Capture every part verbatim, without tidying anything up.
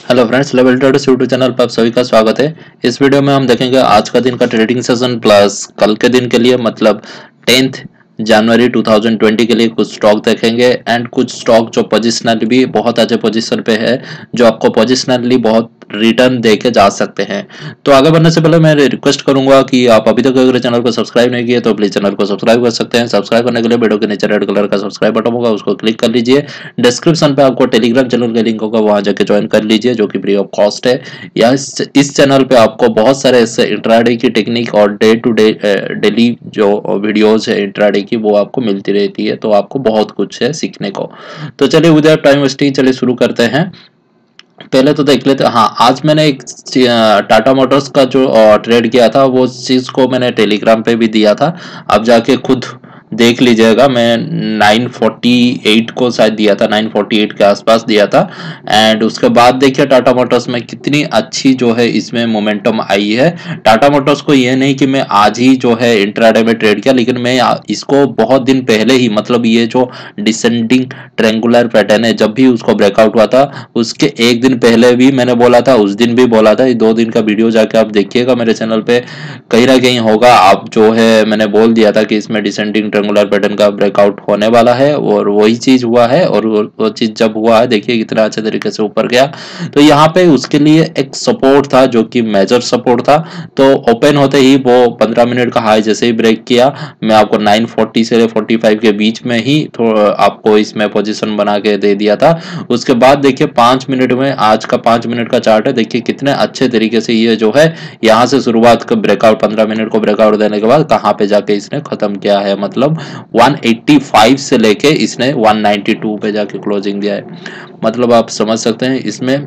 Hello friends, level traders YouTube channel पर आप सभी का स्वागत है। इस वीडियो में हम देखेंगे आज का दिन का ट्रेडिंग सेशन प्लस कल के दिन के लिए मतलब टेंथ जनवरी दो हज़ार बीस के लिए कुछ स्टॉक देखेंगे एंड कुछ स्टॉक जो पोजिशनली भी बहुत अच्छे पोजीशन पे है, जो आपको पोजिशनली बहुत रिटर्न दे के जा सकते हैं। तो आगे बढ़ने से पहले मैं रिक्वेस्ट करूंगा कि आप अभी तक अगर चैनल को सब्सक्राइब नहीं किए तो प्लीज चैनल को सब्सक्राइब कर सकते हैं। सब्सक्राइब करने के लिए वीडियो के नीचे रेड कलर का सब्सक्राइब बटन होगा, उसको क्लिक कर लीजिए। डिस्क्रिप्शन पे आपको टेलीग्राम चैनल का लिंक होगा, वहां जाके ज्वाइन कर लीजिए जो कि फ्री ऑफ कॉस्ट है। या इस, इस चैनल पे आपको बहुत सारे ऐसे इंट्राडे की टेक्निक और डे टू डे डेली जो वीडियोज है इंट्राडे की वो आपको मिलती रहती है, तो आपको बहुत कुछ है सीखने को। तो चलिए विदाउट टाइम वेस्टिंग चलिए शुरू करते हैं। पहले तो देख लेते। हाँ, आज मैंने एक टाटा मोटर्स का जो ट्रेड किया था वो चीज को मैंने टेलीग्राम पे भी दिया था, आप जाके खुद देख लीजिएगा। मैं नौ सौ अड़तालीस को शायद दिया था, नौ सौ अड़तालीस के आसपास दिया था। एंड उसके बाद देखिए टाटा मोटर्स में कितनी अच्छी जो है इसमें मोमेंटम आई है। टाटा मोटर्स को ये नहीं कि मैं आज ही जो है इंट्राडे में ट्रेड किया, लेकिन मैं इसको बहुत दिन पहले ही, मतलब ये जो डिसेंडिंग ट्रेंगुलर पैटर्न है, जब भी उसको ब्रेकआउट हुआ था उसके एक दिन पहले भी मैंने बोला था, उस दिन भी बोला था। ये दो दिन का वीडियो जाके आप देखिएगा मेरे चैनल पे, कहीं ना कहीं होगा। आप जो है मैंने बोल दिया था कि इसमें डिसेंडिंग ट्रेंगुलर पैटर्न का ब्रेकआउट होने वाला है और वही चीज हुआ है। और वो, वो चीज जब हुआ है देखिए कितना अच्छे तरीके से ऊपर गया। तो यहाँ पे उसके लिए एक सपोर्ट था जो कि मेजर सपोर्ट था। तो ओपन होते ही वो पंद्रह मिनट का हाई जैसे ही ब्रेक किया, मैं आपको नौ सौ चालीस से पैंतालीस के बीच में ही थोड़ा आपको इसमें पोजीशन बना के दे दिया था। उसके बाद देखिए पांच मिनट में, आज का पांच मिनट का चार्ट है, देखिए कितने अच्छे तरीके से ये जो है यहाँ से शुरुआत का ब्रेकआउट, पंद्रह मिनट को ब्रेकआउट देने के बाद कहां पे जाके इसने खत्म किया है, मतलब एक सौ पचासी से लेके इसने एक सौ बानवे पे जाके क्लोजिंग दिया है। मतलब आप समझ सकते हैं इसमें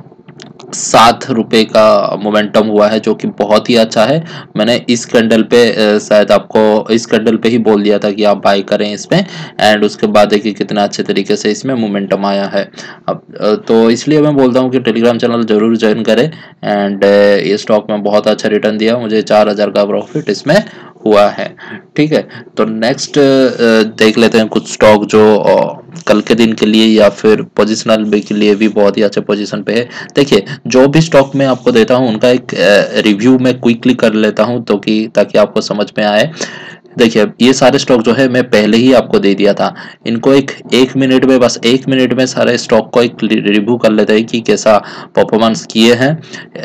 सात रुपए का मोमेंटम हुआ है, जो कि बहुत ही अच्छा है। मैंने इस कैंडल पे शायद आपको इस कैंडल पे ही बोल दिया था कि आप बाय करें इसमें। एंड उसके बाद देखिए कितना अच्छे तरीके से इसमें मोमेंटम आया है। अब तो इसलिए मैं बोलता हूँ कि टेलीग्राम चैनल जरूर ज्वाइन करें। एंड ये स्टॉक में बहुत अच्छा रिटर्न दिया मुझे, चार हजार का प्रॉफिट इसमें हुआ है। ठीक है, तो नेक्स्ट देख लेते हैं कुछ स्टॉक जो कल के दिन के लिए या फिर पोजिशनल बे के लिए भी बहुत ही अच्छे पोजीशन पे है। देखिए जो भी स्टॉक मैं आपको देता हूं उनका एक रिव्यू मैं क्विकली कर लेता हूं, तो कि ताकि आपको समझ में आए। देखिए ये सारे स्टॉक जो है मैं पहले ही आपको दे दिया था। इनको एक एक मिनट में, बस एक मिनट में सारे स्टॉक को एक रिव्यू कर लेते हैं कि कैसा परफॉर्मेंस किए हैं।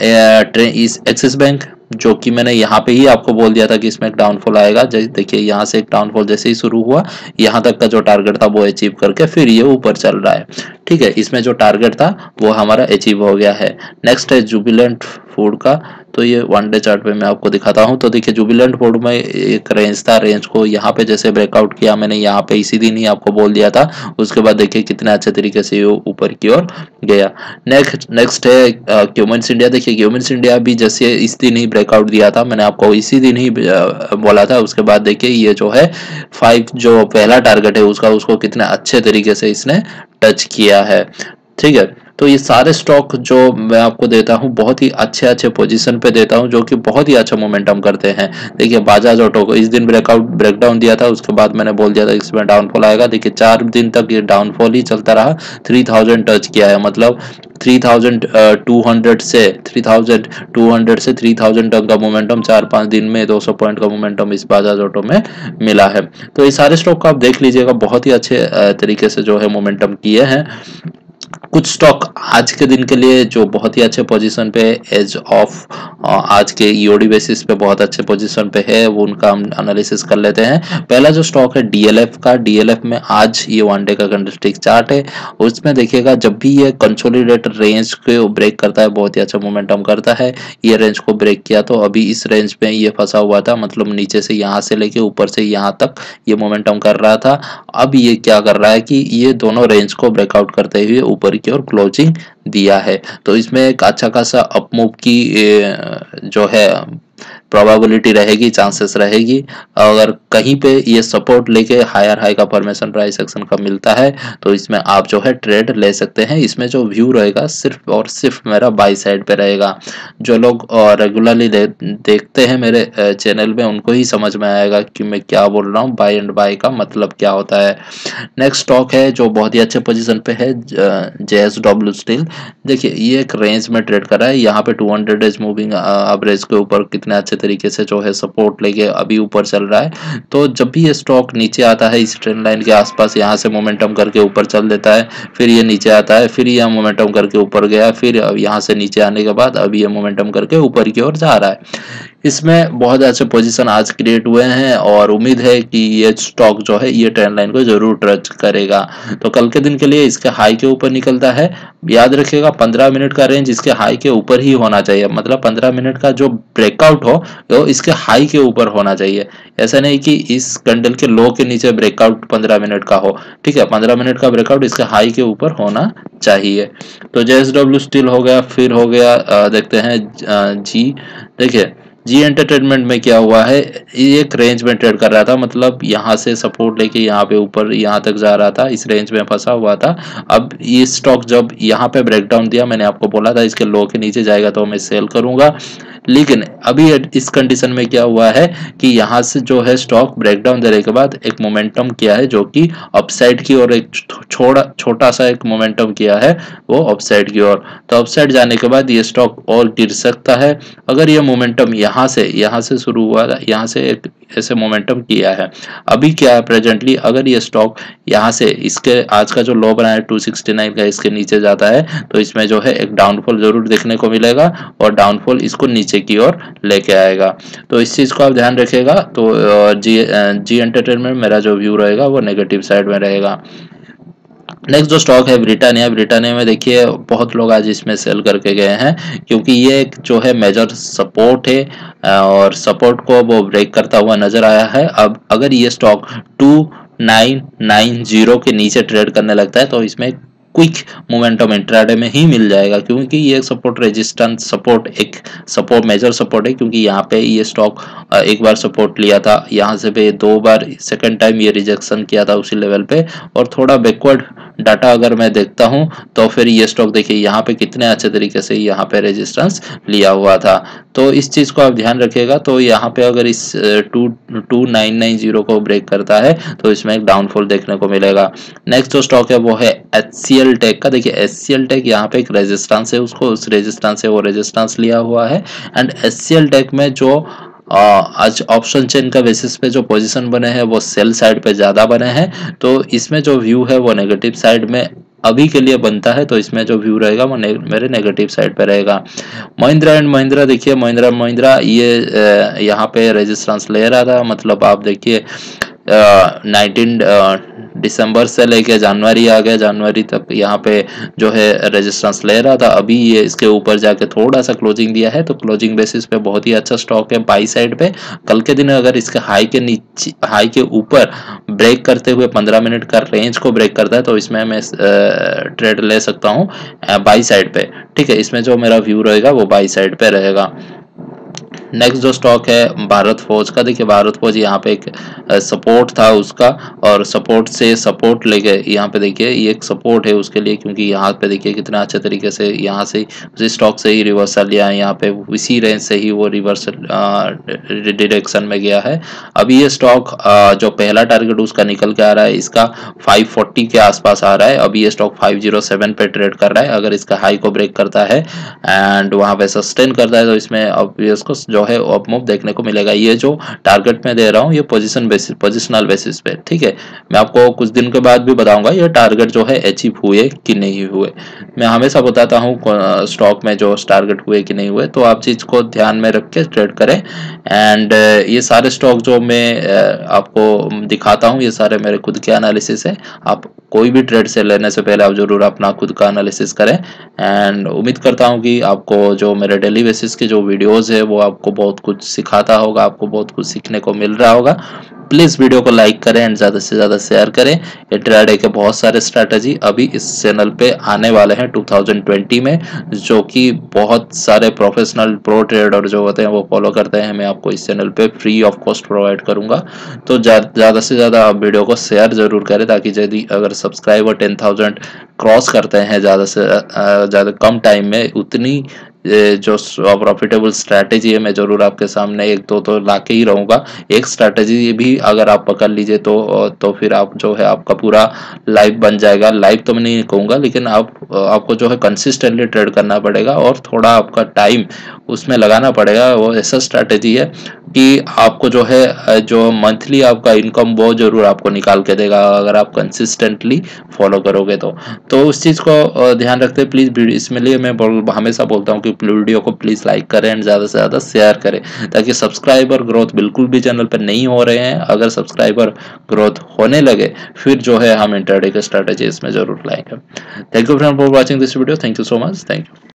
इस एक्सिस बैंक जो कि मैंने यहाँ पे ही आपको बोल दिया था कि इसमें एक डाउनफॉल आएगा। देखिए यहाँ से एक डाउनफॉल जैसे ही शुरू हुआ, यहाँ तक का जो टारगेट था वो अचीव करके फिर ये ऊपर चल रहा है। ठीक है, इसमें जो टारगेट था वो हमारा अचीव हो गया है। नेक्स्ट है जुबिलेंट फूड का, तो ये वन डे चार्ट पे मैं आपको दिखाता हूं। तो देखिए जुबिलेंट फूड में एक रेंज था, रेंज को यहाँ पे जैसे ब्रेकआउट किया, मैंने यहाँ पे इसी दिन ही आपको बोल दिया था। उसके बाद देखिए कितने अच्छे तरीके से ये ऊपर की ओर गया। नेक्स्ट नेक्स्ट है क्यूमेंस इंडिया। देखिए क्यूमेंस इंडिया भी जैसे इस दिन ही ब्रेकआउट दिया था, मैंने आपको इसी दिन ही बोला था। उसके बाद देखिए ये जो है फाइव जो पहला टारगेट है उसका, उसको कितने अच्छे तरीके से इसने टच किया है। ठीक है, तो ये सारे स्टॉक जो मैं आपको देता हूँ बहुत ही अच्छे अच्छे पोजीशन पे देता हूँ, जो कि बहुत ही अच्छा मोमेंटम करते हैं। देखिए बजाज ऑटो को इस दिन ब्रेकआउट ब्रेकडाउन दिया था, उसके बाद मैंने बोल दिया था इसमें डाउनफॉल आएगा। देखिए चार दिन तक ये डाउनफॉल ही चलता रहा, थ्री थाउजेंड टच किया है, मतलब थ्री थाउजेंड टू हंड्रेड से थ्री थाउजेंड टू हंड्रेड से थ्री थाउजेंड तक का मोमेंटम चार पांच दिन में दो सौ पॉइंट का मोमेंटम इस बजाज ऑटो में मिला है। तो ये सारे स्टॉक को आप देख लीजिएगा, बहुत ही अच्छे तरीके से जो है मोमेंटम किए हैं। कुछ स्टॉक आज के दिन के लिए जो बहुत ही अच्छे पोजीशन पे एज ऑफ आज के ईओडी बेसिस पे बहुत अच्छे पोजीशन पे है, वो उनका हम एनालिसिस कर लेते हैं। पहला जो स्टॉक है डीएलएफ का, डीएलएफ में आज ये वन डे का कैंडलस्टिक चार्ट है। उसमें देखिएगा जब भी ये कंसोलिडेटेड रेंज को ब्रेक करता है बहुत ही अच्छा मोमेंटम करता है। ये रेंज को ब्रेक किया तो अभी इस रेंज पे ये फंसा हुआ था, मतलब नीचे से यहाँ से लेके ऊपर से यहाँ तक ये मोमेंटम कर रहा था। अब ये क्या कर रहा है कि ये दोनों रेंज को ब्रेकआउट करते हुए ऊपर की ओर क्लोजिंग दिया है। तो इसमें एक अच्छा खासा अपमूव की जो है प्रोबेबिलिटी रहेगी, चांसेस रहेगी। अगर कहीं पे ये सपोर्ट लेके हायर हाई का फॉर्मेशन प्राइस एक्शन का मिलता है तो इसमें आप जो है ट्रेड ले सकते हैं। इसमें जो व्यू रहेगा सिर्फ और सिर्फ मेरा बाई साइड पे रहेगा। जो लोग रेगुलरली दे, देखते हैं मेरे चैनल में उनको ही समझ में आएगा कि मैं क्या बोल रहा हूँ, बाई एंड बाई का मतलब क्या होता है। नेक्स्ट स्टॉक है जो बहुत ही अच्छे पोजीशन पे है, जे एस डब्ल्यू स्टील। देखिए ये एक रेंज में ट्रेड कर रहा है, यहाँ पे two hundred days moving average के ऊपर कितने अच्छे तरीके से जो है सपोर्ट लेके अभी ऊपर चल रहा है। तो जब भी ये स्टॉक नीचे आता है इस ट्रेंड लाइन के आसपास, यहाँ से मोमेंटम करके ऊपर चल देता है, फिर ये नीचे आता है, फिर ये मोमेंटम करके ऊपर गया, फिर यहाँ से नीचे आने के बाद अभी ये मोमेंटम करके ऊपर की ओर जा रहा है। इसमें बहुत अच्छे पोजीशन आज क्रिएट हुए हैं और उम्मीद है कि ये स्टॉक जो है ये ट्रेंड लाइन को जरूर टच करेगा। तो कल के दिन के लिए इसके हाई के ऊपर निकलता है, याद रखिएगा पंद्रह मिनट का रेंज इसके हाई के ऊपर ही होना चाहिए। मतलब पंद्रह मिनट का जो ब्रेकआउट हो वो इसके हाई के ऊपर होना चाहिए। ऐसा नहीं कि इस कैंडल के लो के नीचे ब्रेकआउट पंद्रह मिनट का हो, ठीक है। पंद्रह मिनट का ब्रेकआउट इसके हाई के ऊपर होना चाहिए। तो जे एस डब्ल्यू स्टील हो गया, फिर हो गया आ, देखते हैं जी। देखिए जी एंटरटेनमेंट में क्या हुआ है, ये एक रेंज में ट्रेड कर रहा था, मतलब यहाँ से सपोर्ट लेके यहाँ पे ऊपर यहाँ तक जा रहा था, इस रेंज में फंसा हुआ था। अब ये स्टॉक जब यहाँ पे ब्रेकडाउन दिया, मैंने आपको बोला था इसके लो के नीचे जाएगा तो मैं सेल करूंगा। लेकिन अभी इस कंडीशन में क्या हुआ है कि यहाँ से जो है स्टॉक ब्रेकडाउन देने के बाद एक मोमेंटम किया है जो कि अपसाइड की ओर, एक छोटा छोटा सा एक मोमेंटम किया है वो अपसाइड की ओर। तो अपसाइड जाने के बाद ये स्टॉक और गिर सकता है। अगर ये मोमेंटम यहाँ से यहाँ से शुरू हुआ, यहाँ से एक ऐसे मोमेंटम किया है, अभी क्या है प्रेजेंटली, अगर ये स्टॉक यहाँ से इसके आज का जो लो बना है टू सिक्सटी नाइन का, इसके नीचे जाता है तो इसमें जो है एक डाउनफॉल जरूर देखने को मिलेगा और डाउनफॉल इसको नीचे की ओर लेके आएगा। तो इस चीज को आप ध्यान रखिएगा। तो जी जी एंटरटेनमेंट मेरा जो व्यू रहेगा वो नेगेटिव साइड में रहेगा। नेक्स्ट जो स्टॉक है ब्रिटानिया। ब्रिटानिया में देखिए बहुत लोग आज इसमें सेल करके गए हैं क्योंकि ये एक जो है मेजर सपोर्ट है और सपोर्ट को वो ब्रेक करता हुआ नजर आया है। अब अगर ये stock two nine nine zero के नीचे ट्रेड करने लगता है तो इसमें क्विक मोमेंटम इंट्राडे में ही मिल जाएगा, क्योंकि ये सपोर्ट रेजिस्टेंस सपोर्ट एक सपोर्ट मेजर सपोर्ट है। क्योंकि यहाँ पे ये स्टॉक एक बार सपोर्ट लिया था, यहाँ से पे दो बार सेकंड टाइम ये रिजेक्शन किया था उसी लेवल पे। और थोड़ा बैकवर्ड डाटा अगर मैं देखता हूं तो फिर ये स्टॉक देखिए यहाँ पे कितने अच्छे तरीके से यहाँ पे रेजिस्टेंस लिया हुआ था। तो इस चीज को आप ध्यान रखिएगा। तो यहाँ पे अगर इस two two nine nine zero को ब्रेक करता है तो इसमें एक डाउनफॉल देखने को मिलेगा। नेक्स्ट जो स्टॉक है वो है एच सी एल टेक का। देखिए एच सी एल टेक यहाँ पे एक रेजिस्टेंस है, उसको उस रेजिस्टेंस से वो रेजिस्टेंस लिया हुआ है। And H C L tech में जो आज ऑप्शन चेन का बेसिस पे जो पोजीशन बने हैं वो सेल साइड पे ज्यादा बने हैं, तो इसमें जो व्यू है वो नेगेटिव साइड में अभी के लिए बनता है। तो इसमें जो व्यू रहेगा वो ने, मेरे नेगेटिव साइड पे रहेगा। महिंद्रा एंड महिंद्रा देखिए, महिंद्रा महिंद्रा ये यहाँ पे रेजिस्टेंस ले रहा था, मतलब आप देखिए नाइनटीन दिसंबर से लेके जनवरी आ गया, जनवरी तक यहाँ पे जो है रेजिस्टेंस ले रहा था। अभी ये इसके ऊपर जाके थोड़ा सा क्लोजिंग दिया है, तो क्लोजिंग बेसिस पे बहुत ही अच्छा स्टॉक है बाई साइड पे। कल के दिन अगर इसके हाई के नीचे हाई के ऊपर ब्रेक करते हुए पंद्रह मिनट का रेंज को ब्रेक करता है तो इसमें मैं ट्रेड ले सकता हूँ बाई साइड पे, ठीक है। इसमें जो मेरा व्यू रहेगा वो बाई साइड पे रहेगा। नेक्स्ट जो स्टॉक है भारत फौज का। देखिए भारत फौज यहाँ पे एक सपोर्ट था उसका, और सपोर्ट से सपोर्ट लेके यहाँ पे देखिए ये एक सपोर्ट है उसके लिए, क्योंकि यहाँ पे देखिए कितना अच्छे तरीके से यहाँ से उसी स्टॉक से ही रिवर्सल लिया है, यहाँ पे इसी रेंज से ही वो रिवर्सल डायरेक्शन में गया है। अभी ये स्टॉक जो पहला टारगेट उसका निकल के आ रहा है, इसका फाइव फोर्टी के आसपास आ रहा है। अभी ये स्टॉक फाइव जीरो सेवन पे ट्रेड कर रहा है। अगर इसका हाई को ब्रेक करता है एंड वहाँ पे सस्टेन करता है तो इसमें अब इसको जो है अप मूव देखने को मिलेगा। ये जो टारगेट में दे रहा हूँ ये पोजीशन बेसिस पोजिशनल बेसिस पे, ठीक है। मैं आपको कुछ दिन के बाद भी बताऊंगा ये टारगेट जो है अचीव हुए कि नहीं हुए। मैं हमेशा बताता हूँ स्टॉक में जो टारगेट हुए कि नहीं हुए, तो आप चीज को ध्यान में रख के ट्रेड करें। एंड ये सारे स्टॉक जो मैं आपको दिखाता हूँ ये सारे मेरे खुद के एनालिसिस है। आप कोई भी ट्रेड से लेने से पहले आप जरूर अपना खुद का एनालिसिस करें। एंड उम्मीद करता हूँ कि आपको जो मेरे डेली बेसिस के जो वीडियोस है वो आपको बहुत कुछ सिखाता होगा, आपको बहुत कुछ सीखने को मिल रहा होगा। प्लीज़ वीडियो को लाइक करें एंड ज़्यादा से ज़्यादा शेयर करें। इंट्राडे के बहुत सारे स्ट्रैटेजी अभी इस चैनल पे आने वाले हैं टू थाउजेंड ट्वेंटी में, जो कि बहुत सारे प्रोफेशनल प्रो ट्रेडर जो होते हैं वो फॉलो करते हैं। मैं आपको इस चैनल पे फ्री ऑफ कॉस्ट प्रोवाइड करूंगा। तो ज़्यादा से ज़्यादा आप वीडियो को शेयर ज़रूर करें, ताकि यदि अगर सब्सक्राइबर टेन थाउजेंड क्रॉस करते हैं ज़्यादा से ज़्यादा कम टाइम में, उतनी जो प्रॉफिटेबल स्ट्रैटेजी है मैं जरूर आपके सामने एक दो तो ला के ही रहूँगा। एक स्ट्रैटेजी भी अगर आप पकड़ लीजिए तो तो फिर आप जो है आपका पूरा लाइफ बन जाएगा। लाइफ तो मैं नहीं कहूँगा, लेकिन आप आपको जो है कंसिस्टेंटली ट्रेड करना पड़ेगा और थोड़ा आपका टाइम उसमें लगाना पड़ेगा। वो ऐसा स्ट्रैटेजी है कि आपको जो है जो मंथली आपका इनकम वो जरूर आपको निकाल के देगा, अगर आप कंसिस्टेंटली फॉलो करोगे तो तो उस चीज़ को ध्यान रखते प्लीज़। इसमें लिए मैं हमेशा बोलता हूँ कि वीडियो को प्लीज़ लाइक करें एंड ज़्यादा से ज़्यादा शेयर करें, ताकि सब्सक्राइबर ग्रोथ बिल्कुल भी चैनल पर नहीं हो रहे हैं। अगर सब्सक्राइबर ग्रोथ होने लगे फिर जो है हम इंट्राडे के स्ट्रैटेजी इसमें जरूर लाएंगे। Thank you friend for watching this video. Thank you so much. Thank you.